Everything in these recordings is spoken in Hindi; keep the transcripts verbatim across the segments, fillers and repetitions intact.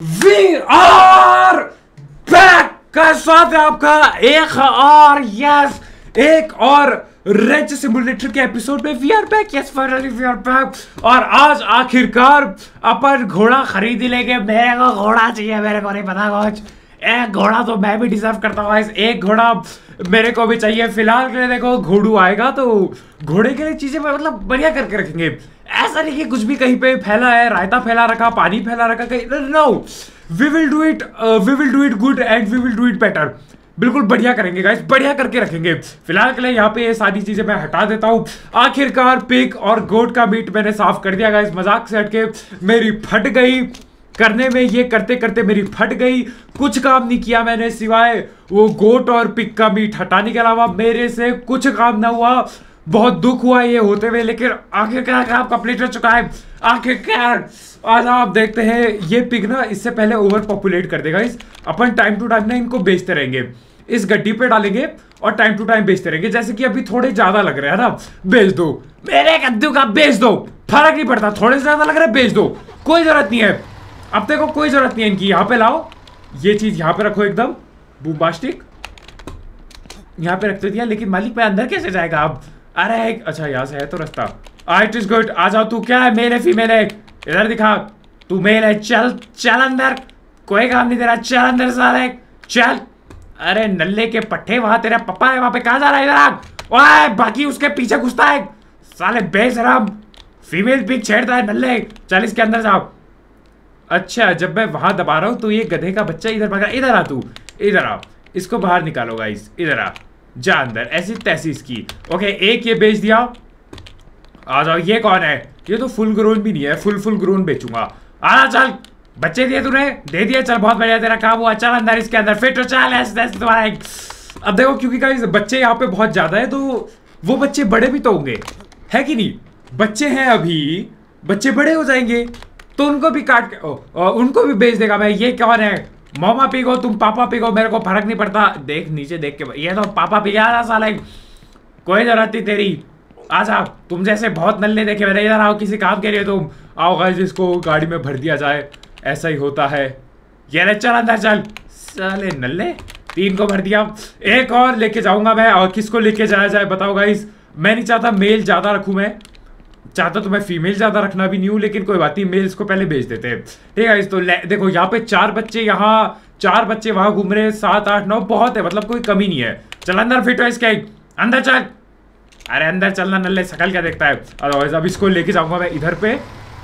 वी आर बैक का साथ है आपका एक और यस एक और रेंच सिमुलेटर के एपिसोड में we are back yes finally we are back. और आज आखिरकार अपन घोड़ा खरीद लेंगे। मेरे को घोड़ा चाहिए, मेरे को नहीं पता कुछ। एक घोड़ा तो मैं भी डिजर्व करता हूँ, एक घोड़ा मेरे को भी चाहिए। फिलहाल के लिए देखो घोड़ू आएगा तो घोड़े के लिए चीजें मतलब बढ़िया करके रखेंगे। ऐसा नहीं कि कुछ भी कहीं पे फैला है, रायता फैला रखा, पानी फैला रखा कहीं। No, we will do it we will do it good and we will do it better. बिल्कुल बढ़िया करेंगे गाइस, बढ़िया करके रखेंगे। फिलहाल के लिए यहाँ पे ये सारी चीजें मैं हटा देता हूँ। आखिरकार पिग और गोट का मीट मैंने साफ कर दिया गाइस, मजाक से हटके। मेरी फट गई करने में, ये करते करते मेरी फट गई। कुछ काम नहीं किया मैंने सिवाय वो गोट और पिग का मीट हटाने के अलावा मेरे से कुछ काम ना हुआ। बहुत दुख हुआ ये होते हुए, लेकिन आखिरकार काम कंप्लीट हो चुका है। आखिरकार आज आप देखते हैं ये पिग ना इससे पहले ओवर पॉपुलेट कर देगा। इस अपन टाइम टू टाइम ना इनको बेचते रहेंगे, इस गड्डी पे डालेंगे और टाइम टू टाइम बेचते रहेंगे। जैसे कि अभी थोड़े ज्यादा लग रहे हैं ना, बेच दो मेरे कद्दू का, बेच दो, फर्क नहीं पड़ता। थोड़े से ज्यादा लग रहे हैं, बेच दो, कोई जरूरत नहीं है। अब देखो कोई जरूरत नहीं है इनकी। यहाँ पे लाओ, ये चीज यहाँ पे रखो एकदम बूम्बास्टिक, यहाँ पे रख दिया। लेकिन मालिक पे अंदर कैसे जाएगा अब? अरे एक अच्छा यहाँ से है तो रास्ता। इट इज गुड, आ जाओ। तू क्या है, मेल है फीमेल है? इधर दिखा, तू मेल है। चल चल अंदर, कोई काम नहीं तेरा, चल अंदर साले चल। अरे नल्ले के पट्टे, वहां तेरा पप्पा है, वहां पे कहा जा रहा है? इधर आ। ओए बाकी उसके पीछे घुसता है साले बेशरम, फीमेल पिग छेड़ता है नल्ले। चल इसके अंदर जाओ। अच्छा जब मैं वहां दबा रहा हूं तो ये गधे का बच्चा इधर भागा। इधर आ, तू इधर आ, इसको बाहर निकालो गाइस। इधर आ, जा अंदर, ऐसी तैसी इसकी। ओके एक ये बेच दिया। आ जाओ। ये कौन है? ये तो फुल ग्रोन भी नहीं है, फुल फुल ग्रोन बेचूंगा। आ चल, बच्चे दिए तूने, दे दिए। चल बहुत बढ़िया, तेरा काम हुआ। चल अंदर इसके अंदर फिट हो। चल ऐसे ऐसे तुम्हारा। अब देखो क्योंकि गाइस बच्चे यहाँ पे बहुत ज्यादा है तो वो बच्चे बड़े भी तो होंगे, है कि नहीं? बच्चे हैं अभी, बच्चे बड़े हो जाएंगे तो उनको भी काट के ओ, ओ, उनको भी बेच देगा मैं। ये कौन है? मामा पिगो, तुम पापा पिगो, मेरे को फर्क नहीं पड़ता। देख नीचे देख के, ये तो पापा पिगा साला, कोई जरूरत नहीं तेरी। आ जाओ, तुम जैसे बहुत नल्ले देखे मैंने। इधर आओ, किसी काम के लिए तुम आओ गाइस। इसको गाड़ी में भर दिया जाए, ऐसा ही होता है। ये ले चल अंदर चल। साले नल्ले, तीन को भर दिया, एक और लेके जाऊंगा मैं। और किसको लेके जाया जाए बताओ गाइस? मैं नहीं चाहता मेल ज्यादा रखूं, मैं चाहता तो मैं फीमेल ज्यादा रखना भी नहीं हूं, लेकिन कोई बात नहीं, मेल्स को पहले भेज देते हैं। ठीक है तो देखो यहाँ पे चार बच्चे, यहाँ चार बच्चे, वहां घूम रहे, सात आठ नौ, बहुत है, मतलब कोई कमी नहीं है। चल अंदर फिट हो इसके, अंदर चल। अरे अंदर चलना नल्ले, शकल क्या देखता है? अदरवाइज अब इसको लेके जाऊंगा मैं इधर पे।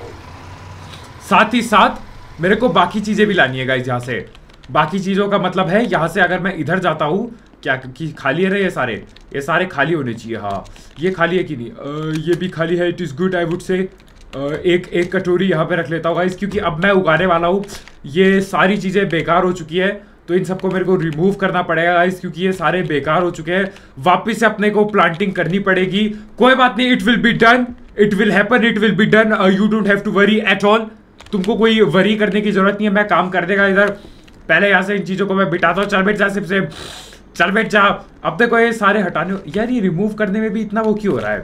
साथ ही साथ मेरे को बाकी चीजें भी लानी है गाइस यहाँ से। बाकी चीजों का मतलब है यहाँ से अगर मैं इधर जाता हूँ, क्या कि खाली है? ये सारे ये सारे खाली होने चाहिए। हाँ ये खाली है कि नहीं? आ, ये भी खाली है। It is good I would say. एक एक कटोरी यहाँ पे रख लेता हूँ गाइस, क्योंकि अब मैं उगाने वाला हूँ। ये सारी चीजें बेकार हो चुकी है तो इन सबको मेरे को रिमूव करना पड़ेगा गाइस, क्योंकि ये सारे बेकार हो चुके हैं। वापिस से अपने को प्लांटिंग करनी पड़ेगी। कोई बात नहीं, it will be done, it will happen, it will be done. You don't have to worry at all. तुमको कोई वरी करने की जरूरत नहीं है, मैं काम कर देगा इधर। पहले यहाँ से इन चीजों को मैं बिठाता हूँ। चल बैठ जा, सिर्फ से चल बैठ जा। अब देखो ये सारे हटाने, यार ये रिमूव करने में भी इतना वो क्यों हो रहा है?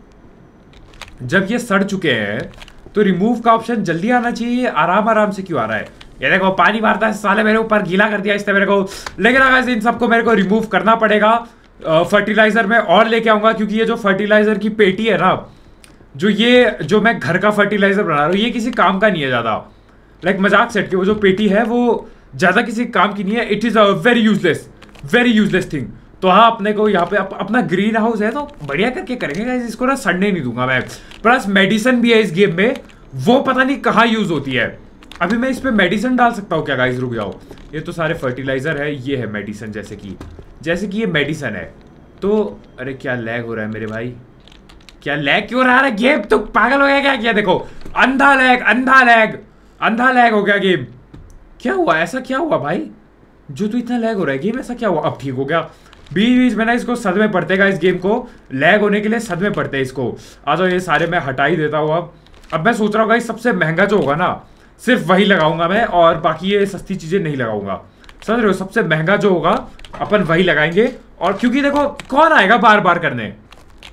जब ये सड़ चुके हैं तो रिमूव का ऑप्शन जल्दी आना चाहिए, आराम आराम से क्यों आ रहा है? ये देखो पानी मारता है साले, मेरे ऊपर गीला कर दिया इसने मेरे को। लेकिन अगर इन सबको मेरे को रिमूव करना पड़ेगा। फर्टिलाइजर में और लेके आऊंगा, क्योंकि ये जो फर्टिलाइजर की पेटी है ना, जो ये जो मैं घर का फर्टिलाइजर बना रहा हूँ, ये किसी काम का नहीं है ज्यादा। लाइक मजाक सेट के वो जो पेटी है वो ज्यादा किसी काम की नहीं है। It is a very useless, very useless thing. तो हाँ अपने को यहाँ पे अप, अपना ग्रीन हाउस है तो बढ़िया करके करेंगे गाइस। इसको ना सड़ने नहीं दूंगा मैं। प्लस मेडिसिन भी है इस गेम में, वो पता नहीं कहाँ यूज होती है। अभी मैं इस पे मेडिसिन डाल सकता हूँ क्या गाइस? रुक जाओ, ये तो सारे फर्टिलाइजर है, ये है मेडिसिन। जैसे कि जैसे कि ये मेडिसिन है तो अरे क्या लैग हो रहा है मेरे भाई? क्या लैग क्यों रहा है गेम? तो पागल हो गया क्या? क्या देखो, अंधा लैग, अंधा लैग, अंधा लैग हो गया गेम। क्या हुआ? ऐसा क्या हुआ भाई जो तू इतना लैग हो रहा है गेम? ऐसा क्या हुआ? अब ठीक हो गया। बीच बीच में ना इसको सदमे पड़ते हैं इस गेम को, लैग होने के लिए सदमे पड़ते हैं इसको। आ जाओ, ये सारे मैं हटा ही देता हूँ अब। अब मैं सोच रहा हूँ गाइस सबसे महंगा जो होगा ना सिर्फ वही लगाऊंगा मैं, और बाकी ये सस्ती चीजें नहीं लगाऊंगा। समझ रहे हो? सबसे महंगा जो होगा अपन वही लगाएंगे। और क्योंकि देखो कौन आएगा बार बार करने,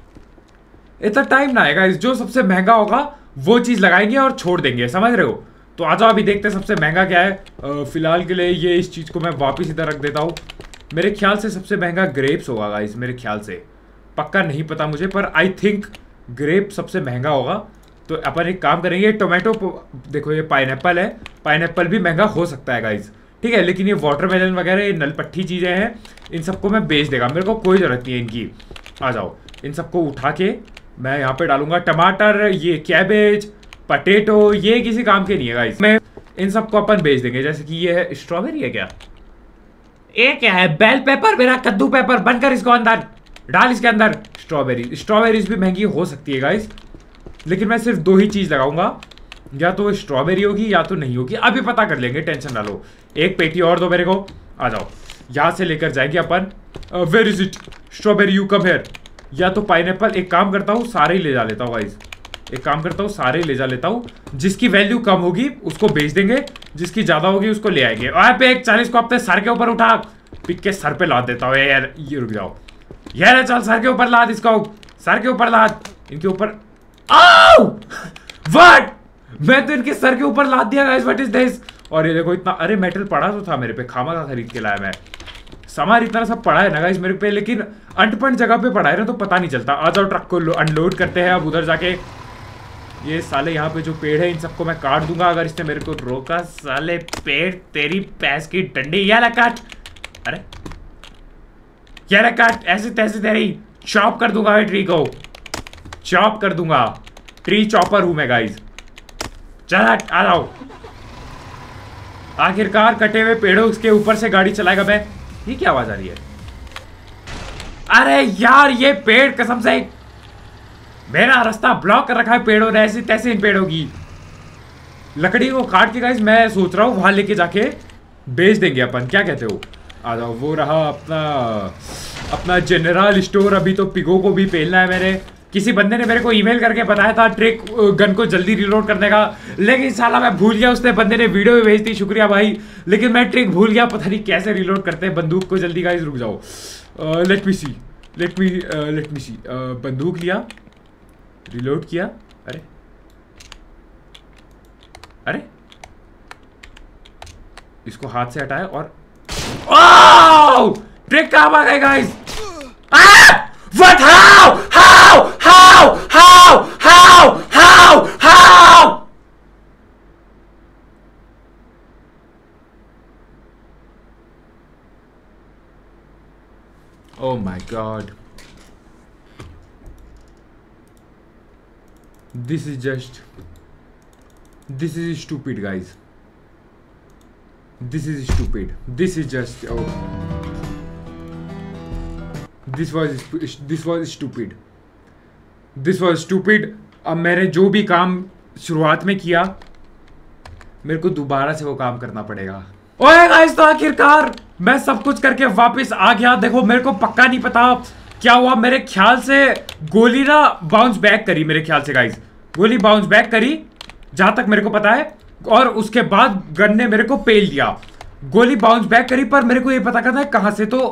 इतना टाइम ना आएगा। जो सबसे महंगा होगा वो चीज लगाएंगे और छोड़ देंगे, समझ रहे हो? तो आ जाओ अभी देखते हैं सबसे महंगा क्या है। फिलहाल के लिए ये इस चीज को मैं वापस इधर रख देता हूँ। मेरे ख्याल से सबसे महंगा ग्रेप्स होगा गाइस, मेरे ख्याल से, पक्का नहीं पता मुझे, पर आई थिंक ग्रेप सबसे महंगा होगा। तो अपन एक काम करेंगे, टोमेटो, देखो ये पाइनएप्पल है, पाइनएप्पल भी महंगा हो सकता है गाइस, ठीक है, लेकिन ये वाटरमेलन वगैरह ये नलपट्टी चीजें हैं, इन सबको मैं बेच देगा, मेरे को कोई जरूरत नहीं है इनकी। आ जाओ इन सबको उठा के मैं यहाँ पे डालूंगा। टमाटर, ये कैबेज, पटेटो, ये किसी काम के नहीं है गाइस, मैं इन सबको अपन बेच देंगे। जैसे कि ये है स्ट्रॉबेरी है क्या, ये क्या है, बेल पेपर, मेरा कद्दू पेपर, बनकर इसको अंदर डाल, इसके अंदर स्ट्रॉबेरी। स्ट्रॉबेरीज भी महंगी हो सकती है गाइस, लेकिन मैं सिर्फ दो ही चीज लगाऊंगा, या तो स्ट्रॉबेरी होगी या तो नहीं होगी, अभी पता कर लेंगे, टेंशन ना लो। एक पेटी और दो मेरे को, आ जाओ यहां से लेकर जाएंगे अपन। Where is it, strawberry you come here, या तो पाइनएप्पल। एक काम करता हूँ सारे ही ले जा लेता हूँ गाइस, एक काम करता हूँ सारे ही ले जा लेता हूँ। जिसकी वैल्यू कम होगी उसको बेच देंगे, जिसकी ज्यादा होगी उसको ले आएंगे। और पे एक चालीस को अपने सर के ऊपर उठा, पिक के सर पे लाद देता हूँ यार, ये रुक जाओ यार, चल सर के ऊपर लाद इसको, सर के ऊपर लाद, इनके ऊपर। आओ व्हाट, मैं तो इनके सर के ऊपर लाद दिया गाइस, व्हाट इज दिस। और ये देखो इतना, अरे मेटल पड़ा तो था मेरे पे, खामा का खरीद के लाया मैं, सामान इतना सब पड़ा है ना गाइस मेरे पे, लेकिन अंटपंट जगह पे पड़ा है ना, तो पता नहीं चलता। आ जाओ ट्रक को अनलोड करते हैं अब उधर जाके। ये साले यहाँ पे जो पेड़ है इन सबको मैं काट दूंगा अगर इसने मेरे को रोका। साले पेड़, तेरी पैस की डंडी, ये ले काट, अरे ये ले काट, ऐसे तैसे तेरी चॉप कर दूंगा, ट्री को चॉप कर दूंगा, ट्री चॉपर हूं मैं गाइस। चल आ जाओ, आखिरकार कटे हुए पेड़ों के ऊपर से गाड़ी चलाएगा मैं। ये क्या आवाज आ रही है, अरे यार ये पेड़ कसम से मेरा रास्ता ब्लॉक कर रखा है पेड़ों ने, ऐसी तैसे इन पेड़ों की। लकड़ी को काट के गाइस मैं सोच रहा हूँ वहां लेके जाके बेच देंगे अपन, क्या कहते हो। आ जाओ, वो रहा अपना अपना जनरल स्टोर। अभी तो पिगो को भी पेलना है मैंने, किसी बंदे ने मेरे को ईमेल करके बताया था ट्रिक गन को जल्दी रिलोड करने का, लेकिन साला मैं भूल गया। उसने बंदे ने वीडियो भी भेज दी, शुक्रिया भाई, लेकिन मैं ट्रिक भूल गया, पता नहीं कैसे रिलोड करते हैं बंदूक को जल्दी। गाइस रुक जाओ, let me see let me let me see बंदूक लिया, रिलोड किया, अरे अरे इसको हाथ से हटाया और ओह ट्रिक काम आ गई guys. What? How? How? How? How? How? How? How? Oh my God. This is just, this is stupid guys. This is stupid. This is just, oh. This was this was stupid. This was stupid. अब मैंने जो भी काम शुरुआत में किया मेरे को दोबारा से वो काम करना पड़ेगा। ओए गाइस, तो आखिरकार मैं सब कुछ करके वापस आ गया। देखो मेरे को पक्का नहीं पता क्या हुआ, मेरे ख्याल से गोली ना बाउंस बैक करी, मेरे ख्याल से गाइस गोली बाउंस बैक करी जहां तक मेरे को पता है, और उसके बाद गन ने मेरे को पेल दिया। गोली बाउंस बैक करी पर मेरे को ये पता करना है कहां से। तो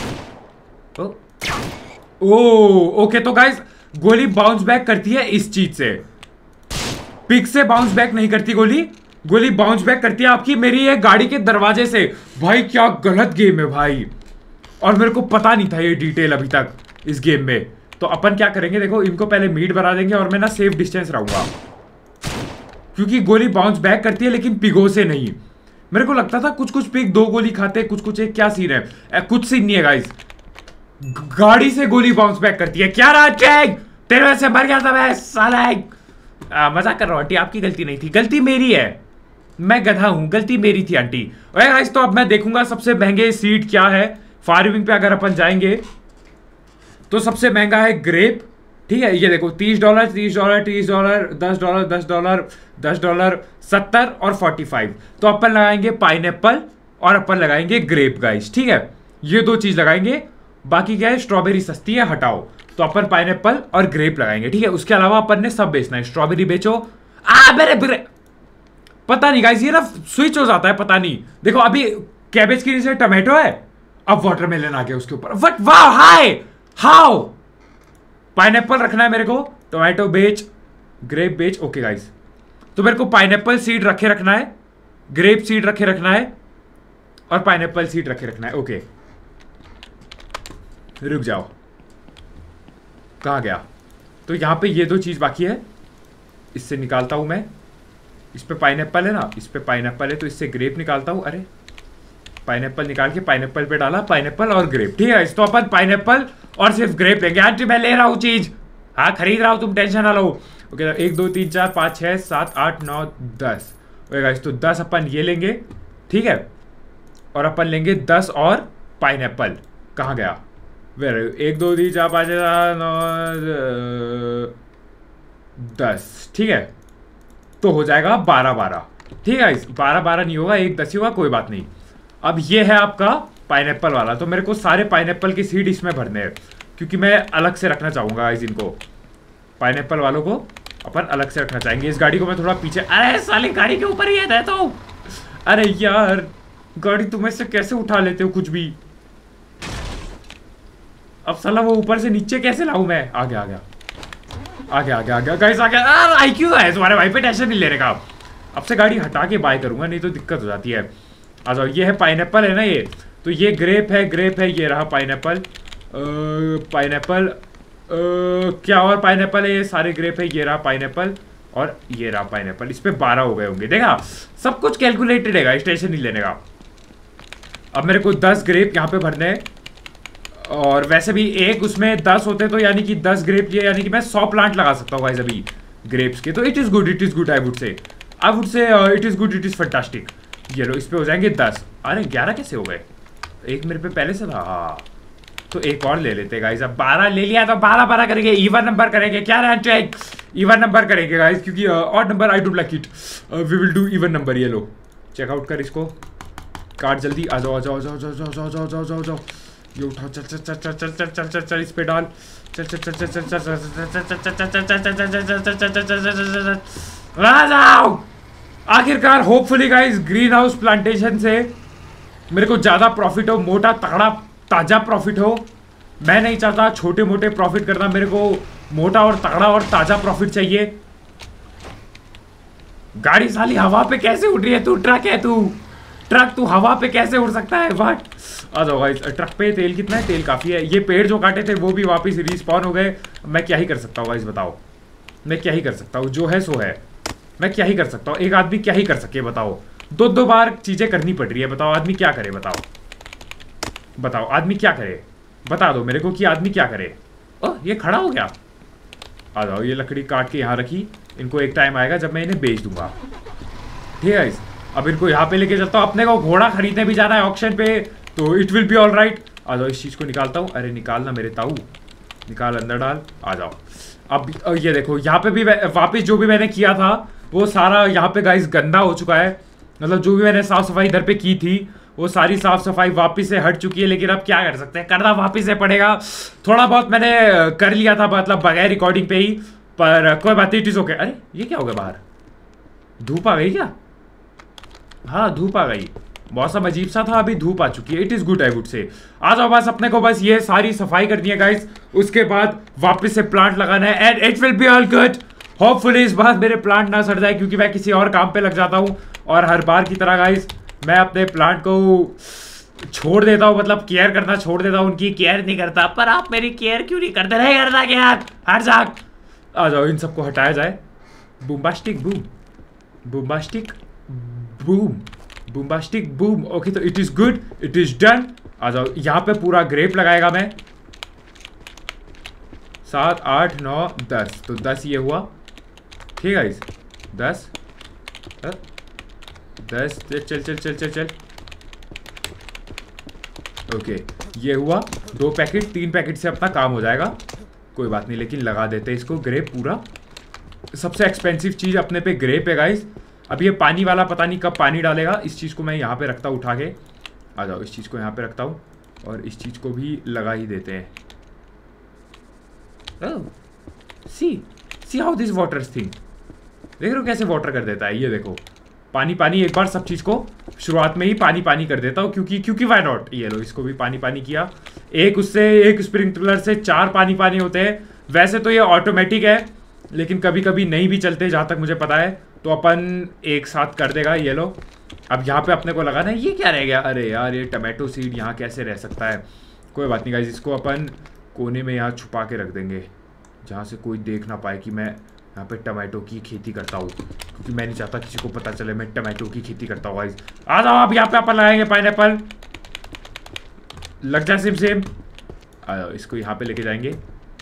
ओ ओके, तो गाइस गोली बाउंस बैक करती है इस चीज से, पिक से बाउंस बैक नहीं करती गोली। गोली बाउंस बैक करती है आपकी मेरी ये गाड़ी के दरवाजे से। भाई क्या गलत गेम है भाई, और मेरे को पता नहीं था ये डिटेल अभी तक इस गेम में। तो अपन क्या करेंगे, देखो इनको पहले मीट बना देंगे और मैं ना सेफ डिस्टेंस रहूंगा, क्योंकि गोली बाउंस बैक करती है लेकिन पिगो से नहीं। मेरे को लगता था कुछ कुछ पिग दो गोली खाते, कुछ कुछ एक, क्या सीन है, कुछ सीन नहीं है गाइस, गाड़ी से गोली बाउंस बैक करती है। क्या रहा चेक, तेरे वजह से मर गया था मैं साला। मजाक कर रहा हूँ आंटी, आपकी गलती नहीं थी, गलती मेरी है, मैं गधा हूं, गलती मेरी थी आंटी। ओए गाइस, तो अब मैं देखूंगा सबसे महंगे सीड क्या है। फार्मिंग पे अगर अपन जाएंगे तो सबसे महंगा है ग्रेप, ठीक है। ये देखो तीस डॉलर तीस डॉलर तीस डॉलर दस डॉलर दस डॉलर दस डॉलर सत्तर और पैंतालीस। तो अपन लगाएंगे पाइनएप्पल और अपन लगाएंगे ग्रेप गाइस, ठीक है, ये दो चीज लगाएंगे। बाकी क्या है, स्ट्रॉबेरी सस्ती है, हटाओ, तो अपन पाइनएप्पल और ग्रेप लगाएंगे, ठीक है। उसके अलावा अपन ने सब बेचना है, स्ट्रॉबेरी बेचो। आ मेरे ब्रे... पता नहीं गाइस, ये ना स्विच हो जाता है, पता नहीं। देखो अभी कैबेज के नीचे टमाटो है, अब वाटरमेलन आ गया उसके ऊपर। What, wow, hi, how. Pineapple रखना है मेरे को, टोमेटो बेच, ग्रेप बेच, ओके गाइस। तो मेरे को पाइनएप्पल सीड रखे रखना है, ग्रेप सीड रखे रखना है और पाइनएप्पल सीड रखे रखना है। ओके रुक जाओ, कहाँ गया? तो यहाँ पे ये दो चीज़ बाकी है, इससे निकालता हूँ मैं। इस पे पाइनएप्पल है ना, इस पे पाइनएप्पल है तो इससे ग्रेप निकालता हूँ। अरे पाइनएप्पल निकाल के पाइनएप्पल पे डाला, पाइनएप्पल और ग्रेप। ठीक है, इस तो अपन पाइनएप्पल और सिर्फ ग्रेप लेंगे। आंटी मैं ले रहा हूँ चीज, हाँ खरीद रहा हूँ, तुम टेंशन ना लो। ओके एक दो तीन चार पाँच छः सात आठ नौ दस। ओके गाइस तो दस अपन ये लेंगे, ठीक है, और अपन लेंगे दस और पाइनएप्पल। कहाँ गया? वेर एक दो तीन चार पाँच नौ दस। ठीक है, तो हो जाएगा बारह बारह। ठीक है, बारह बारह नहीं होगा, एक दस ही होगा, कोई बात नहीं। अब ये है आपका पाइनएप्पल वाला, तो मेरे को सारे पाइनएप्पल के सीड इसमें भरने हैं क्योंकि मैं अलग से रखना चाहूँगा इस इनको, पाइनएप्पल वालों को अपन अलग से रखना चाहेंगे। इस गाड़ी को मैं थोड़ा पीछे, अरे साले गाड़ी के ऊपर ही है तो, अरे यार गाड़ी तुम ऐसे कैसे उठा लेते हो कुछ भी। अब साला वो ऊपर से नीचे कैसे लाऊं मैं? आ गया आ गया आ गया आ गया आ गया गाइस आ गया। आई क्यू है तुम्हारे भाई पे, टेंशन नहीं लेने का। अब से गाड़ी हटा के बाय करूंगा, नहीं तो दिक्कत हो जाती है। आ जाओ, ये है पाइनएप्पल है ना ये, तो ये ग्रेप है, ग्रेप है, ये रहा पाइनएप्पल। पाइनएप्पल क्या और पाइनएप्पल है, ये सारे ग्रेप है, ये रहा पाइनएप्पल और ये रहा पाइनएप्पल। इस पे बारह हो गए होंगे, देखा सब कुछ कैलकुलेटेड है, स्टेशन नहीं लेने का। अब मेरे को दस ग्रेप यहाँ पे भरने हैं, और वैसे भी एक उसमें दस होते तो यानी कि दस ग्रेप लिए, यानी कि मैं सौ प्लांट लगा सकता हूँ गाइस अभी ग्रेप्स के। तो it is good, it is good, I would say I would say it is good, it is fantastic. ये लो, इस पे हो जाएंगे दस। अरे ग्यारह कैसे हो गए? एक मेरे पे पहले से था। हाँ तो एक और ले लेते गाइस। अब बारह ले लिया तो बारह बारह करेंगे, इवन नंबर करेंगे। क्या रहना इवन नंबर करेंगे गाइस, क्योंकि odd number I don't like it, we will do even number. ये लो चेकआउट कर इसको, काट जल्दी। आ जाओ आ जाओ जाओ जाओ जाओ जाओ जाओ जाओ जाओ जाओ, ये उठा, चल चल चल चल चल चल चल चल चल इस पे डाल, चल चल चल चल चल चल चल चल चल आ जाओ। आखिरकार hopefully guys green house plantation से मेरे को ज़्यादा प्रॉफिट हो, मोटा तगड़ा ताज़ा प्रॉफिट हो। मैं नहीं चाहता छोटे मोटे प्रॉफिट करना, मेरे को मोटा और तगड़ा और ताज़ा प्रॉफिट चाहिए। गाड़ी साली हवा पे कैसे उड़ रही है? तू ट्रक है, तू ट्रक, तू हवा पे कैसे उड़ सकता है? वाट आ जाओ गाइस। ट्रक पे तेल कितना है? तेल काफ़ी है। ये पेड़ जो काटे थे वो भी वापस रिस्पॉन हो गए। मैं क्या ही कर सकता हूँ गाइस, बताओ मैं क्या ही कर सकता हूँ? जो है सो है, मैं क्या ही कर सकता हूँ? एक आदमी क्या ही कर सके बताओ? दो दो बार चीजें करनी पड़ रही है, बताओ आदमी क्या करे? बताओ बताओ आदमी क्या करे? बता दो मेरे को कि आदमी क्या करे। ओह ये खड़ा हो गया। आ जाओ, ये लकड़ी काट के यहाँ रखी, इनको एक टाइम आएगा जब मैं इन्हें बेच दूंगा। ठीक है, अब इनको यहाँ पे लेके चलता हूँ। अपने को घोड़ा खरीदने भी जाना है ऑक्शन पे, तो it will be all right. आ जाओ, इस चीज़ को निकालता हूँ। अरे निकालना मेरे ताऊ, निकाल अंदर डाल। आ जाओ। अब ये देखो यहाँ पे भी वापस जो भी मैंने किया था वो सारा यहाँ पे गाइस गंदा हो चुका है। मतलब जो भी मैंने साफ सफाई इधर पे की थी वो सारी साफ सफाई वापस से हट चुकी है, लेकिन अब क्या कर सकते हैं, करना वापस से पड़ेगा। थोड़ा बहुत मैंने कर लिया था, मतलब बगैर रिकॉर्डिंग पे ही, पर कोई बात नहीं, इट इज ओके। अरे ये क्या हो गया? बाहर धूप आ गई क्या? हाँ धूप आ गई, मौसम अजीब सा था, अभी धूप आ चुकी है। It is good I would say. आ जाओ, बस अपने को बस ये सारी सफाई करनी है गाइस, उसके बाद वापस से प्लांट लगाना है and it will be all good. Hopefully इस बार मेरे प्लांट ना सड़ जाए, क्योंकि मैं किसी और काम पे लग जाता हूँ और हर बार की तरह गाइस मैं अपने प्लांट को छोड़ देता हूँ, मतलब केयर करना छोड़ देता हूँ, उनकी केयर नहीं करता। पर आप मेरी केयर क्यों नहीं करते? नहीं करता केयर, हट जाग। आ जाओ, इन सबको हटाया जाए। Bombastic boom, bombastic boom, bombastic boom. Okay तो it is good, it is done. आ जाओ, यहाँ पे पूरा ग्रेप लगाएगा मैं। सात आठ नौ दस, तो दस ये हुआ। ठीक है इस दस दस चल चल चल चल चल चल ओके ये हुआ। दो पैकेट, तीन पैकेट से अपना काम हो जाएगा, कोई बात नहीं। लेकिन लगा देते हैं इसको ग्रेप पूरा। सबसे एक्सपेंसिव चीज़ अपने पे ग्रेप है गाइस। अब ये पानी वाला पता नहीं कब पानी डालेगा। इस चीज़ को मैं यहाँ पे रखता हूँ उठा के। आ जाओ, इस चीज़ को यहाँ पे रखता हूँ और इस चीज़ को भी लगा ही देते हैं। Oh, see, see how this water thing, देख रहे हो कैसे वाटर कर देता है? ये देखो पानी पानी। एक बार सब चीज़ को शुरुआत में ही पानी पानी कर देता हूँ, क्योंकि क्योंकि वाई नॉट। ये लो, इसको भी पानी पानी किया। एक उससे एक स्प्रिंकलर से चार पानी पानी होते हैं। वैसे तो ये ऑटोमेटिक है, लेकिन कभी कभी नहीं भी चलते, जहाँ तक मुझे पता है। तो अपन एक साथ कर देगा। ये लो, अब यहाँ पे अपने को लगाना है। ये क्या रह गया? अरे यार ये टमाटो सीड यहाँ कैसे रह सकता है? कोई बात नहीं गाइस, इसको अपन कोने में यहाँ छुपा के रख देंगे जहाँ से कोई देख ना पाए कि मैं यहाँ पे टमाटो की खेती करता हूँ, क्योंकि मैं नहीं चाहता किसी को पता चले मैं टमाटो की खेती करता हूँ। गाइस आ जाओ, अब यहाँ पे अपन लगाएंगे पाइनएप्पल। लग जा सिम सिम। आ जाओ, इसको यहाँ पे लेके जाएंगे,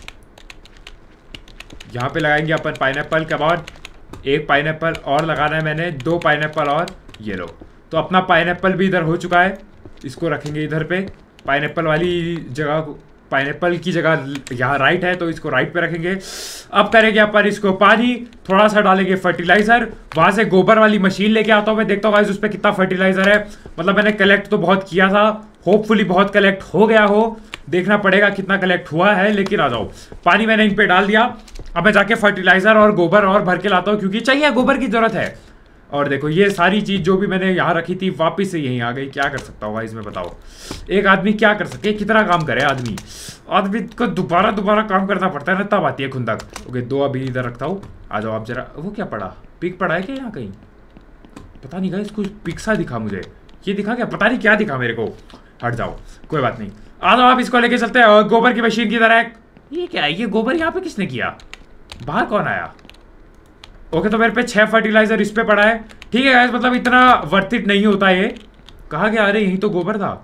यहाँ पे लगाएंगे अपन पाइनएप्पल। कम ऑन, एक पाइनएप्पल और लगाना है मैंने, दो पाइनएप्पल और। ये लो, तो अपना पाइनएप्पल भी इधर हो चुका है। इसको रखेंगे इधर पे, पाइनएप्पल वाली जगह, पाइनएप्पल की जगह यहाँ राइट है तो इसको राइट पे रखेंगे। अब करेंगे अपन इसको पानी, थोड़ा सा डालेंगे फर्टिलाइजर। वहां से गोबर वाली मशीन लेके आता हूँ मैं, देखता हूँ गाइस उस पर कितना फर्टिलाइजर है। मतलब मैंने कलेक्ट तो बहुत किया था, होपफुली बहुत कलेक्ट हो गया हो, देखना पड़ेगा कितना कलेक्ट हुआ है। लेकिन आ जाओ, पानी मैंने इन पे डाल दिया। अब मैं जाके फर्टिलाइजर और गोबर और भर के लाता हूँ, क्योंकि चाहिए, गोबर की जरूरत है। और देखो ये सारी चीज जो भी मैंने यहाँ रखी थी वापिस से यहीं आ गई। क्या कर सकता हूँ भाई इसमें, बताओ? एक आदमी क्या कर सके? कितना काम करे आदमी? आदमी को दोबारा दोबारा काम करना पड़ता है ना, तब आती है खुंदक। ओके, दो अभी इधर रखता हूँ। आ जाओ आप जरा। वो क्या पड़ा? पिक पड़ा है क्या यहाँ कहीं? पता नहीं गाइस, कुछ पिक सा दिखा मुझे। ये दिखा क्या? पता नहीं क्या दिखा मेरे को। हट जाओ, कोई बात नहीं। आ जाओ आप, इसको लेके चलते हैं गोबर की मशीन की तरह। ये क्या है? ये गोबर यहाँ पे किसने किया? बाहर कौन आया? ओके, तो मेरे पे छह फर्टिलाइजर इस पे पड़ा है। ठीक है गाइस, मतलब इतना वर्थ इट नहीं होता ये। कहा गया? अरे यही तो गोबर था।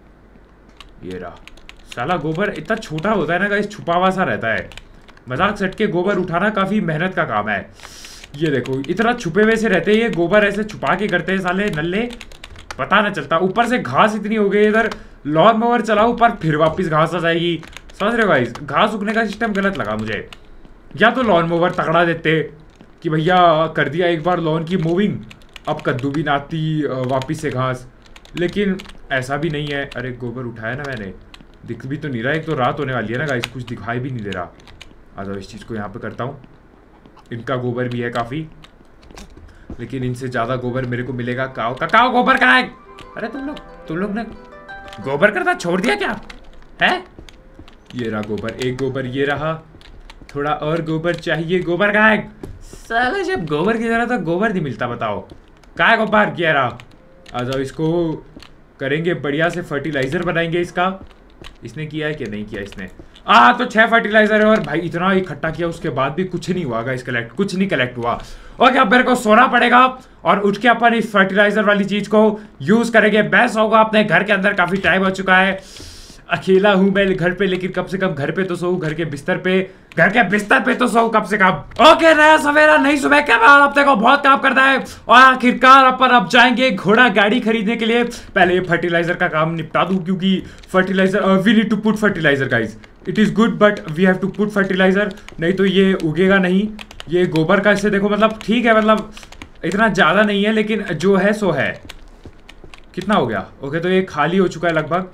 ये रहा साला गोबर। इतना छोटा होता है ना गाइस, छुपा हुआ सा रहता है। मजाक सट के गोबर उठाना काफी मेहनत का काम है। ये देखो इतना छुपे हुए से रहते हैं ये गोबर, ऐसे छुपा के करते हैं साले नल्ले, पता ना चलता। ऊपर से घास इतनी हो गई, इधर लॉन मोवर चलाओ ऊपर, फिर वापिस घास आ जाएगी। समझ रहे हो गाइस? घास उगने का सिस्टम गलत लगा मुझे। या तो लॉन मोवर तगड़ा देते कि भैया कर दिया एक बार लॉन की मूविंग, अब कद्दू भी नाती वापिस से घास, लेकिन ऐसा भी नहीं है। अरे गोबर उठाया ना मैंने, दिख भी तो नहीं रहा। एक तो रात होने वाली है ना गाइस, कुछ दिखाई भी नहीं दे रहा। आ जाओ, इस चीज़ को यहाँ पे करता हूँ। इनका गोबर भी है काफ़ी, लेकिन इनसे ज़्यादा गोबर मेरे को मिलेगा। काओ काओ गोबर कहाँ है? अरे तुम लोग तुम लोग ने गोबर करना छोड़ दिया क्या है? ये रहा गोबर, एक गोबर ये रहा, थोड़ा और गोबर चाहिए। गोबर कहाँ है? साला जब गोबर की जरूरत है गोबर नहीं मिलता, बताओ कहाँ है गोबर? क्या रहा? आ जाओ, इसको करेंगे बढ़िया से, फर्टिलाइजर बनाएंगे इसका। इसने किया है कि नहीं किया इसने? आ तो छह फर्टिलाइजर है, और भाई इतना इकट्ठा किया उसके बाद भी कुछ नहीं हुआ गाइस, कलेक्ट कुछ नहीं कलेक्ट हुआ। ओके, अब मेरे को सोना पड़ेगा और उठ के अपन इस फर्टिलाइजर वाली चीज को यूज करेंगे। बेस्ट होगा। अपने घर के अंदर काफी टाइम हो चुका है, अकेला हूं मैं घर पे, लेकिन कम से कम घर पे तो सोऊं, घर के बिस्तर पे, घर के बिस्तर पे तो सोऊं कम से कम। ओके, नया सवेरा नई सुबह के बाद अपने को बहुत काम करना है, और आखिरकार अपन अब जाएंगे घोड़ा गाड़ी खरीदने के लिए। पहले ये फर्टिलाइजर का काम निपटा दूं, क्योंकि fertiliser we need to put fertiliser guys. It is good but we have to put fertiliser, नहीं तो ये उगेगा नहीं। ये गोबर का इससे देखो, मतलब ठीक है, मतलब इतना ज्यादा नहीं है, लेकिन जो है सो है। कितना हो गया? ओके, तो ये खाली हो चुका है लगभग।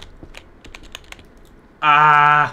आ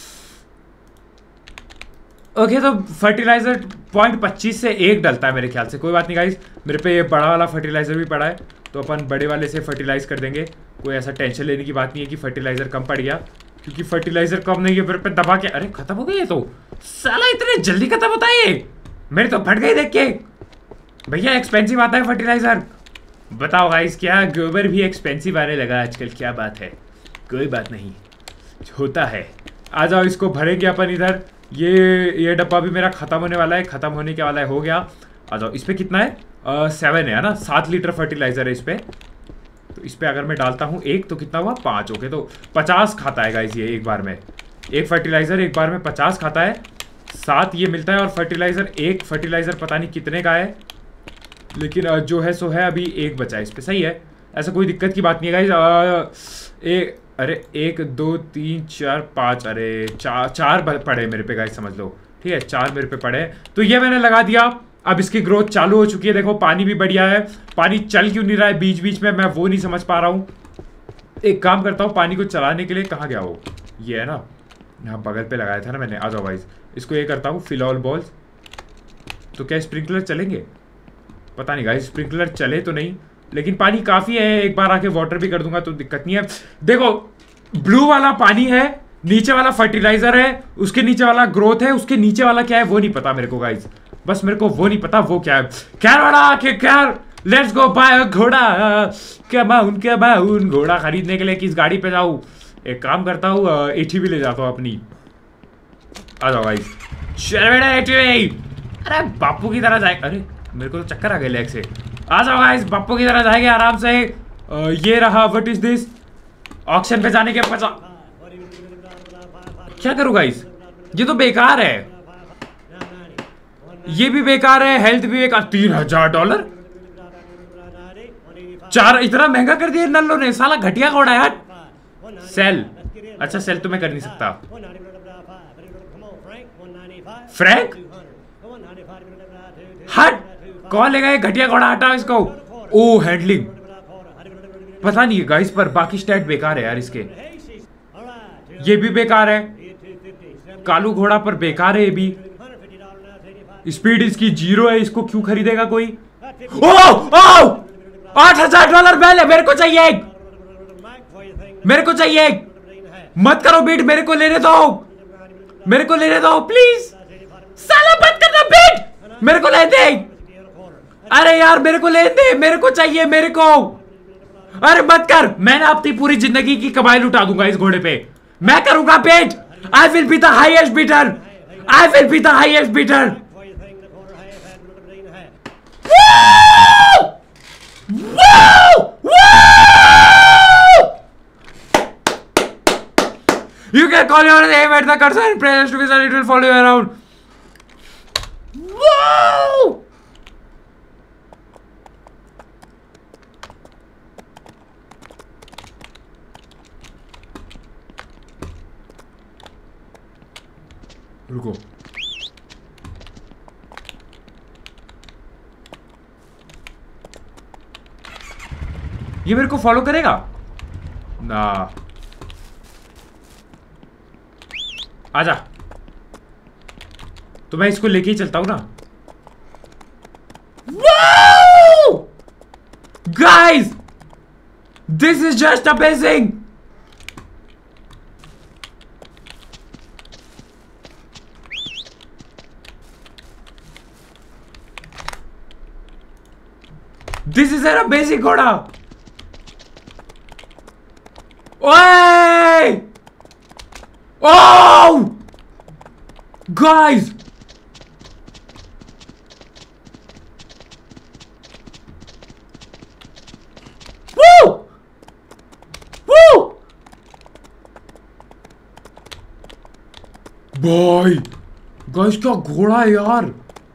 ओके, तो फर्टिलाइजर पॉइंट पच्चीस से एक डलता है मेरे ख्याल से। कोई बात नहीं गाइस, मेरे पे ये बड़ा वाला फर्टिलाइजर भी पड़ा है, तो अपन बड़े वाले से फर्टिलाइज कर देंगे। कोई ऐसा टेंशन लेने की बात नहीं है कि फर्टिलाइजर कम पड़ गया, क्योंकि फर्टिलाइजर कम नहीं है मेरे पे दबा के। अरे खत्म हो गई ये तो, साला इतने जल्दी खत्म होता है ये? मेरे तो फट गई देख के। भैया एक्सपेंसिव आता है फर्टिलाइजर। बताओ गाइस, क्या गोबर भी एक्सपेंसिव आने लगा आजकल? क्या बात है? कोई बात नहीं, होता है। आ जाओ, इसको भरेंगे अपन इधर। ये ये डब्बा भी मेरा खत्म होने वाला है, खत्म होने के वाला है, हो गया। आ जाओ, इस पे कितना है? आ, सेवन है ना, सात लीटर फर्टिलाइजर है इस पे। तो इस पे अगर मैं डालता हूँ एक, तो कितना हुआ? पाँच। ओके, तो पचास खाता है गाइस ये एक बार में। एक फर्टिलाइजर एक बार में पचास खाता है, सात ये मिलता है। और फर्टिलाइजर एक फर्टिलाइजर पता नहीं कितने का है, लेकिन जो है सो है। अभी एक बचा है इस पे, सही है, ऐसा कोई दिक्कत की बात नहीं है गाइस। एक अरे एक दो तीन चार पाँच, अरे चार चार पड़े मेरे पे गाइस, समझ लो। ठीक है, चार मेरे पे पड़े, तो ये मैंने लगा दिया। अब इसकी ग्रोथ चालू हो चुकी है, देखो पानी भी बढ़िया है। पानी चल क्यों नहीं रहा है बीच बीच में, मैं वो नहीं समझ पा रहा हूँ। एक काम करता हूँ, पानी को चलाने के लिए कहाँ गया वो? ये है ना, यहाँ बगल पे लगाया था ना मैंने। आ जाओ गाइस, इसको ये करता हूँ, फिल ऑल बॉल्स। तो क्या स्प्रिंकलर चलेंगे? पता नहीं गाइस, स्प्रिंकलर चले तो नहीं, लेकिन पानी काफी है। एक बार आके वाटर भी कर दूंगा तो दिक्कत नहीं है। देखो, ब्लू वाला पानी है, नीचे वाला फर्टिलाइजर है, उसके नीचे वाला ग्रोथ है, उसके नीचे वाला क्या है वो नहीं पता मेरे को गाइस। बस मेरे को वो नहीं पता वो क्या है। कैरोड़ा के कैर लेट्स गो बाय घोड़ा, क्या माउन क्या माउन, घोड़ा खरीदने के लिए किस गाड़ी पे जाऊं? एक काम करता हूँ एटी भी ले जाता हूँ अपनी। आ जाओ गाइस, चल बेटा एटी। अरे बापू की तरह जाए, अरे मेरे को तो चक्कर आ गए लेग से। आ जाओ गाइस, बापू की तरह जाएंगे आराम से। आ, ये रहा, व्हाट इज दिस? ऑक्शन पे जाने के पचा क्या करूँ गाइस? ये तो बेकार है, ये भी बेकार है, हेल्थ भी बेकार। तीन हजार डॉलर चार, इतना महंगा कर दिया नल्लो ने, साला घटिया घोड़ा यार। सेल, अच्छा सेल तो मैं कर नहीं सकता। फ्रैंक हट, कौन लेगा ये घटिया घोड़ा? हटाओ इसको। ओ हैंडलिंग पता नहीं है गाइस, पर बाकी स्टैट बेकार है यार इसके। ये भी बेकार है, कालू घोड़ा पर बेकार है ये भी। स्पीड इसकी जीरो है, इसको क्यों खरीदेगा कोई? ओ ओ आठ हजार डॉलर पहले मेरे को चाहिए एक, मेरे को चाहिए एक। मत करो बीट, मेरे को लेने दो, मेरे को लेने दो प्लीज। साला मत करना बीट, मेरे को ले दे। अरे यार मेरे को ले दे, मेरे को चाहिए, मेरे को। अरे मत कर, मैंने अपनी पूरी जिंदगी की कमाई लुटा दूंगा इस घोड़े पे। मैं करूंगा beat, I will be the highest beater, I will be the highest beater. You can call your name at the cursor and press to be it will follow you around. Wow! रुको, ये मेरे को फॉलो करेगा ना? आजा, तो मैं इसको लेके ही चलता हूं ना। Guys this is just amazing. This is an amazing घोड़ा। ओए Oh! Guys! Woo! Woo! Boy! Guys क्या घोड़ा है यार,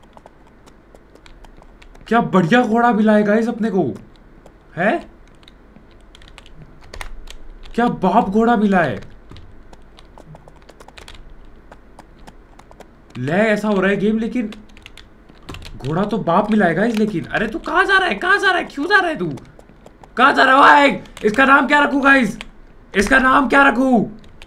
क्या बढ़िया घोड़ा मिला है गाइस अपने को, है क्या बाप घोड़ा मिला है। ले ऐसा हो रहा है गेम, लेकिन घोड़ा तो बाप मिलाएगा इस। लेकिन अरे तू कहां जा रहा है, कहां जा रहा है, क्यों जा रहा है तू, कहां जा रहा है? इसका नाम क्या रखूं गाइस, इसका नाम क्या रखूं?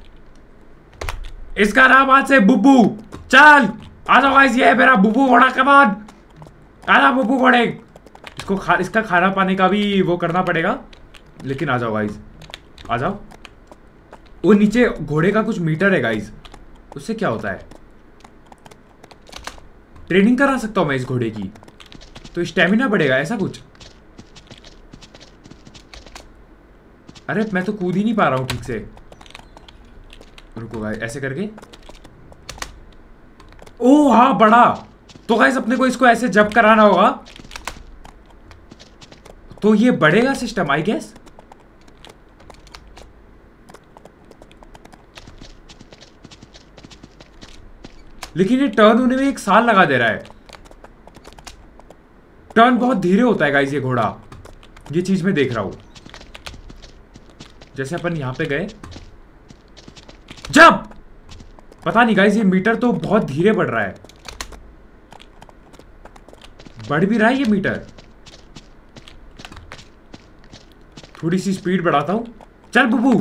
इसका नाम आज से बुब्बू। चल आ जाओ गाइस, ये है मेरा बुब्बू घोड़ा। कमान आ जाओ बुब्बू घोड़े। इसको खा इसका खाना पाने का भी वो करना पड़ेगा, लेकिन आ जाओ गाइस, आ जाओ। वो नीचे घोड़े का कुछ मीटर है गाइस, उससे क्या होता है? ट्रेनिंग करा सकता हूं मैं इस घोड़े की, तो स्टेमिना बढ़ेगा ऐसा कुछ। अरे मैं तो कूद ही नहीं पा रहा हूं ठीक से। रुको गाइस, ऐसे करके। ओ हाँ बड़ा, तो गाइस अपने को इसको ऐसे जब कराना होगा तो ये बढ़ेगा सिस्टम आई गेस। लेकिन ये टर्न होने में एक साल लगा दे रहा है। टर्न बहुत धीरे होता है गाइस ये घोड़ा, ये चीज मैं देख रहा हूं। जैसे अपन यहां पे गए, जब पता नहीं गाइस ये मीटर तो बहुत धीरे बढ़ रहा है। बढ़ भी रहा है ये मीटर। थोड़ी सी स्पीड बढ़ाता हूं। चल बुबू।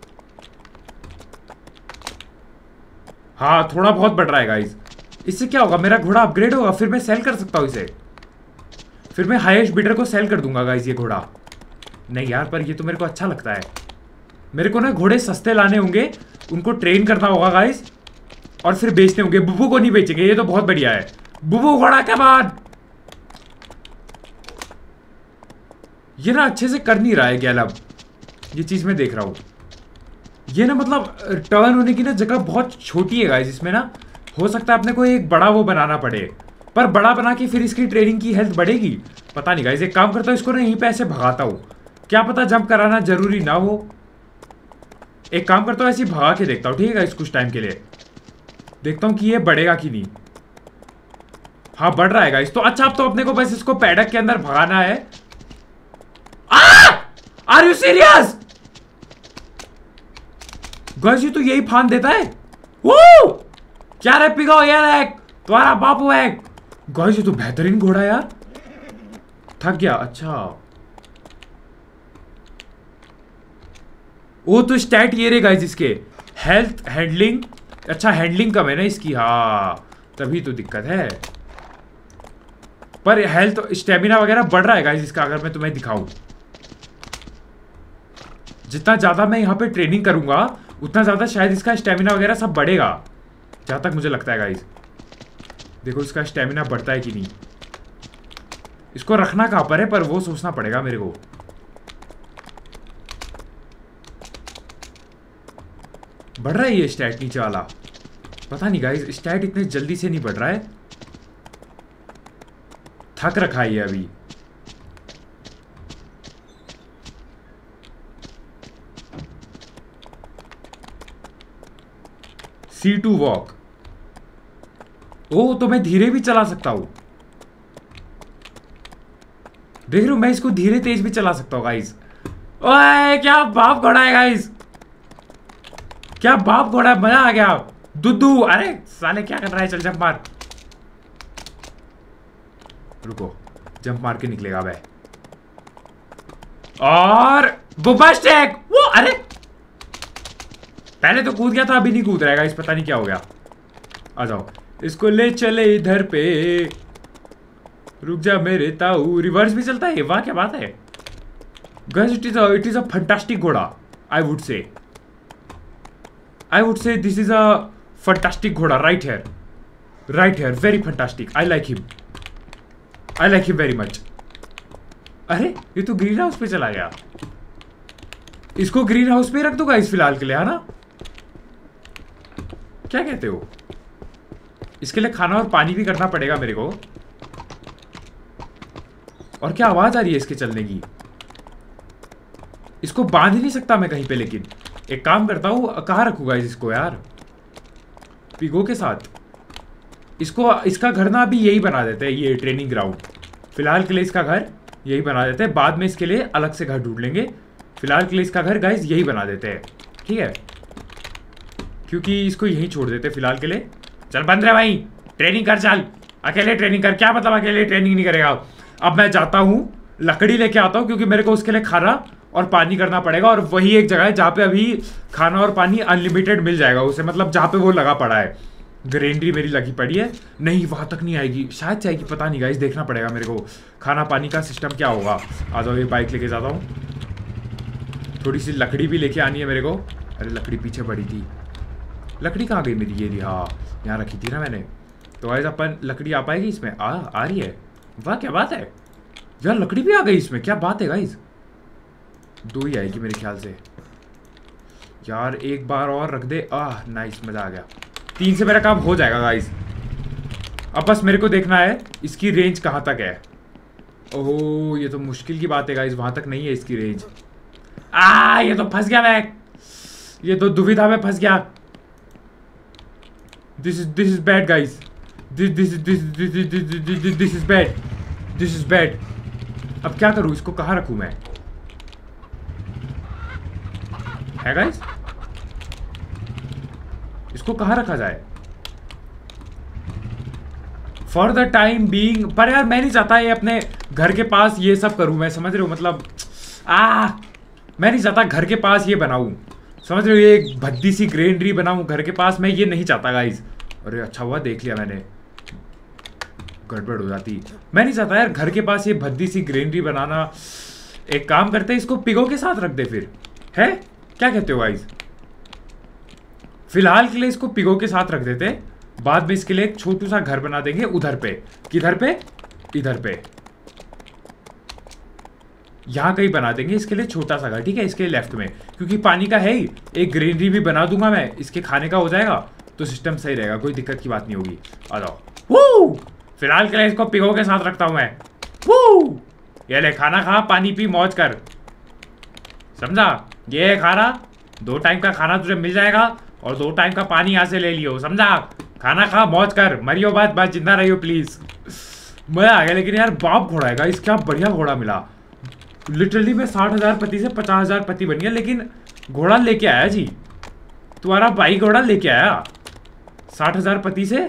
हाँ थोड़ा बहुत बढ़ रहा है गाइस। इससे क्या होगा, मेरा घोड़ा अपग्रेड होगा, फिर मैं सेल कर सकता हूं इसे। फिर मैं हाईएस्ट बीटर को सेल कर दूंगा गाइस ये घोड़ा। नहीं यार, पर ये तो मेरे को अच्छा लगता है। मेरे को ना घोड़े सस्ते लाने होंगे, उनको ट्रेन करना होगा गाइस, और फिर बेचने होंगे। बुब्बू को नहीं बेचेंगे, ये तो बहुत बढ़िया है। बुबू घोड़ा के बाद ये ना अच्छे से कर नहीं रहा है गैलब। ये चीज मैं देख रहा हूं, ये ना मतलब टर्न होने की ना जगह बहुत छोटी है गाइस इसमें ना। हो सकता है अपने को एक बड़ा वो बनाना पड़े, पर बड़ा बना के फिर इसकी ट्रेनिंग की हेल्थ बढ़ेगी, पता नहीं गाइस। एक काम करता हूँ, इसको ना यहीं पे ऐसे भगाता हूँ, क्या पता जंप कराना जरूरी ना हो। एक काम करता हूँ, ऐसे भगा के देखता हूँ, ठीक है गाइस। कुछ टाइम के लिए देखता हूँ कि ये बढ़ेगा कि नहीं। हाँ बढ़ रहा है गाइस। तो अच्छा, अब तो अपने को बस इसको पैडक के अंदर भगाना है। Are you serious guys? ये तो यही फान देता है। वो क्या रे पिघाओ यार, तुम्हारा बापू है गाइस। ये तो बेहतरीन घोड़ा यार। थक गया, अच्छा। वो तो स्टैट ये रे गाइस इसके, हेल्थ, हैंडलिंग। अच्छा हैंडलिंग कम है ना इसकी, हाँ तभी तो दिक्कत है। पर हेल्थ, स्टेमिना वगैरह बढ़ रहा है गाइस इसका। अगर मैं तुम्हें दिखाऊं, जितना ज्यादा मैं यहाँ पे ट्रेनिंग करूंगा उतना ज्यादा शायद इसका स्टेमिना वगैरह सब बढ़ेगा, जहां तक मुझे लगता है गाइस। देखो इसका स्टेमिना बढ़ता है कि नहीं। इसको रखना कहां पर है, पर वो सोचना पड़ेगा मेरे को। बढ़ रहा है ये स्टैट नीचे वाला, पता नहीं गाइस। स्टैट इतने जल्दी से नहीं बढ़ रहा है, थक रखा है ये अभी। सी टू वॉक, ओ तो मैं धीरे भी चला सकता हूं। देख रहे हो, मैं इसको धीरे तेज भी चला सकता हूं गाइस। ओए क्या बाप घोड़ा है गाइस, क्या बाप घोड़ा है, मजा आ गया। दुद्दू, अरे साले क्या कर रहा है, चल जंप मार। रुको, जंप मार के निकलेगा भाई। और बुब्बा स्टैक, वो अरे पहले तो कूद गया था, अभी नहीं कूद रहेगा इस, पता नहीं क्या हो गया। आ जाओ, इसको ले चले इधर पे, रुक जा मेरे ताऊ। रिवर्स भी चलता है, वाह क्या बात है guys. It is it is a fantastic घोड़ा, I would say I would say this is a fantastic घोड़ा। Right here, right here, very fantastic. I like him, I like him very much. अरे ये तो ग्रीन हाउस पे चला गया। इसको ग्रीन हाउस पे रख दूंगा इस फिलहाल के लिए, है ना? क्या कहते हो? इसके लिए खाना और पानी भी करना पड़ेगा मेरे को। और क्या आवाज आ रही है इसके चलने की। इसको बांध ही नहीं सकता मैं कहीं पे, लेकिन एक काम करता हूं, कहां रखूंगा इसको यार? पिगो के साथ। इसको, इसका घर ना अभी यही बना देते हैं, ये ट्रेनिंग ग्राउंड। फिलहाल के लिए इसका घर यही बना देते हैं, बाद में इसके लिए अलग से घर ढूंढ लेंगे। फिलहाल के लिए इसका घर गाइस यही बना देते हैं, ठीक है? क्योंकि इसको यही छोड़ देते हैं फिलहाल के लिए। चल बंद रहे भाई, ट्रेनिंग कर, चल अकेले ट्रेनिंग कर। क्या मतलब अकेले ट्रेनिंग नहीं करेगा? अब मैं जाता हूँ, लकड़ी लेके आता हूँ, क्योंकि मेरे को उसके लिए खाना और पानी करना पड़ेगा। और वही एक जगह है जहाँ पे अभी खाना और पानी अनलिमिटेड मिल जाएगा उसे, मतलब जहाँ पे वो लगा पड़ा है। ग्रेनरी मेरी लगी पड़ी है, नहीं वहाँ तक नहीं आएगी, शायद से आएगी, पता नहीं गाइस, देखना पड़ेगा मेरे को। खाना पानी का सिस्टम क्या होगा। आ जाओ, ये बाइक लेके जाता हूँ। थोड़ी सी लकड़ी भी लेके आनी है मेरे को। अरे लकड़ी पीछे पड़ी थी, लकड़ी कहाँ गई मेरी? ये रही, हाँ यहाँ रखी थी ना मैंने। तो गाइस अपन, लकड़ी आ पाएगी इसमें? आ आ रही है, वाह क्या बात है यार, लकड़ी भी आ गई इसमें, क्या बात है गाइस। दो ही आएगी मेरे ख्याल से यार, एक बार और रख दे। आह नाइस, मजा आ गया। तीन से मेरा काम हो जाएगा गाइस। अब बस मेरे को देखना है इसकी रेंज कहाँ तक है। ओह ये तो मुश्किल की बात है गाइस, वहां तक नहीं है इसकी रेंज। आ ये तो फंस गया मैं, ये तो दुविधा में फंस गया। This is this is bad guys, this this this this this is bad, this is bad. अब क्या करूं, इसको कहाँ रखूं मैं? है गाइस, इसको कहाँ रखा जाए फॉर द टाइम बीइंग? पर यार मैं नहीं चाहता ये अपने घर के पास ये सब करूं मैं, समझ रहे हो? मतलब आ मैं नहीं चाहता घर के पास ये बनाऊं, समझ रहे हो? ये एक भद्दी सी ग्रेनरी बनाऊं घर के पास, मैं ये नहीं चाहता गाइस। अरे अच्छा हुआ देख लिया मैंने, गड़बड़ हो जाती। मैं नहीं चाहता यार घर के पास ये भद्दी सी ग्रेनरी बनाना। एक काम करते हैं, इसको पिगो के साथ रख दे फिर, है क्या कहते हो गाइस? फिलहाल के लिए इसको पिगो के साथ रख देते, बाद में इसके लिए एक छोटू सा घर बना देंगे उधर पे। किधर पे? इधर पे, यहां कहीं बना देंगे इसके लिए छोटा सा घर, ठीक है, इसके लेफ्ट में, क्योंकि पानी का है ही। एक ग्रीनरी भी बना दूंगा मैं, इसके खाने का हो जाएगा तो सिस्टम सही रहेगा, कोई दिक्कत की बात नहीं होगी। आ जाओ। वो फिलहाल के लिए इसको पिगो के साथ रखता हूं मैं। वो ये ले, खाना खा, पानी पी, मौज कर, समझा? ये है खाना, दो टाइम का खाना तुझे मिल जाएगा और दो टाइम का पानी यहाँ से ले लियो, समझा? खाना खा, मौज कर, मरियो बात बात जिंदा रहियो प्लीज। मजा आ गया। लेकिन यार बाप घोड़ा है गाइस, क्या बढ़िया घोड़ा मिला। लिटरली मैं साठ हजार पति से पचास हजार पति बन गया, लेकिन घोड़ा लेके आया जी, तुम्हारा भाई घोड़ा लेके आया। साठ हजार पति से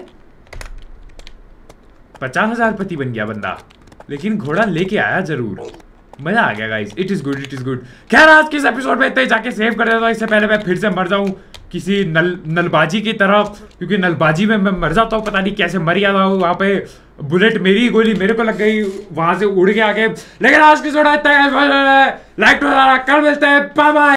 पचास हजार पति बन गया बंदा, लेकिन घोड़ा लेके आया जरूर। मजा आ गया guys, it is good, it is good. खैर आज के इस एपिसोड में इतना ही, जाके सेव कर देता हूं, इससे पहले मैं फिर से मर जाऊं किसी नल नलबाजी की तरह, क्योंकि नलबाजी में मैं मर जाता हूँ, पता नहीं कैसे मर गया था वहां पे। बुलेट मेरी गोली मेरे को लग गई, वहां से उड़ के आके। लेकिन आज की जोड़ा इतना, लाइक तो कल मिलते हैं, बाय बाय।